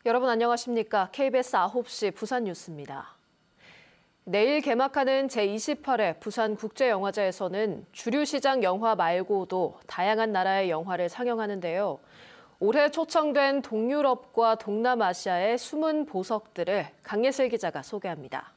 여러분 안녕하십니까? KBS 9시 부산 뉴스입니다. 내일 개막하는 제28회 부산국제영화제에서는 주류 시장 영화 말고도 다양한 나라의 영화를 상영하는데요. 올해 초청된 동유럽과 동남아시아의 숨은 보석들을 강예슬 기자가 소개합니다.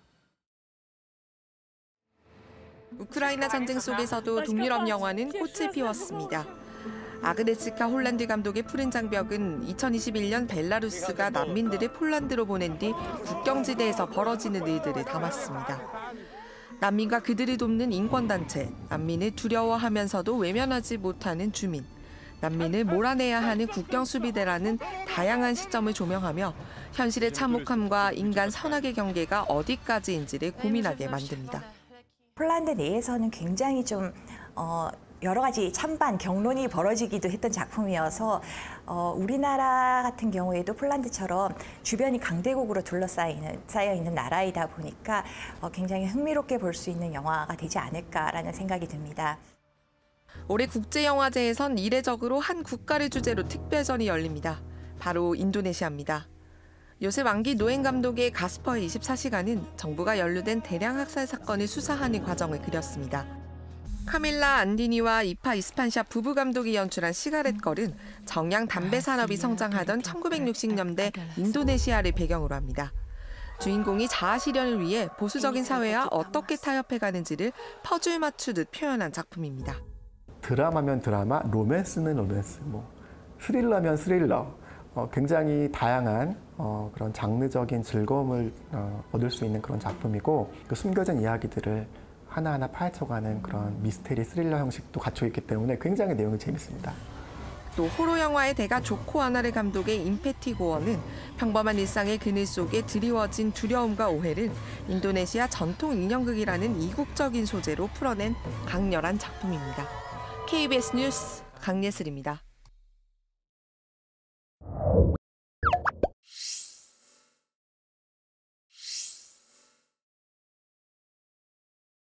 우크라이나 전쟁 속에서도 동유럽 영화는 꽃을 피웠습니다. 아그네츠카 홀란드 감독의 푸른 장벽은 2021년 벨라루스가 난민들을 폴란드로 보낸 뒤 국경지대에서 벌어지는 일들을 담았습니다. 난민과 그들을 돕는 인권단체, 난민을 두려워하면서도 외면하지 못하는 주민, 난민을 몰아내야 하는 국경수비대라는 다양한 시점을 조명하며 현실의 참혹함과 인간 선악의 경계가 어디까지인지를 고민하게 만듭니다. 폴란드 내에서는 굉장히 좀 여러 가지 찬반 경론이 벌어지기도 했던 작품이어서 우리나라 같은 경우에도 폴란드처럼 주변이 강대국으로 쌓여 있는 나라이다 보니까 굉장히 흥미롭게 볼 수 있는 영화가 되지 않을까라는 생각이 듭니다. 올해 국제영화제에선 이례적으로 한 국가를 주제로 특별전이 열립니다. 바로 인도네시아입니다. 요셉 왕기 노엔 감독의 가스퍼의 24시간은 정부가 연루된 대량 학살 사건을 수사하는 과정을 그렸습니다. 카밀라 안디니와 이파 이스판샤 부부 감독이 연출한 시가렛 걸은 정량 담배 산업이 성장하던 1960년대 인도네시아를 배경으로 합니다. 주인공이 자아 실현을 위해 보수적인 사회와 어떻게 타협해가는지를 퍼즐 맞추듯 표현한 작품입니다. 드라마면 드라마, 로맨스면 로맨스, 스릴러면 스릴러, 굉장히 다양한 그런 장르적인 즐거움을 얻을 수 있는 그런 작품이고 그 숨겨진 이야기들을 하나하나 파헤쳐가는 그런 미스테리 스릴러 형식도 갖춰 있기 때문에 굉장히 내용이 재밌습니다. 또 호러 영화의 대가 조코 아나르 감독의 임페티고어는 평범한 일상의 그늘 속에 드리워진 두려움과 오해를 인도네시아 전통 인형극이라는 이국적인 소재로 풀어낸 강렬한 작품입니다. KBS 뉴스 강예슬입니다.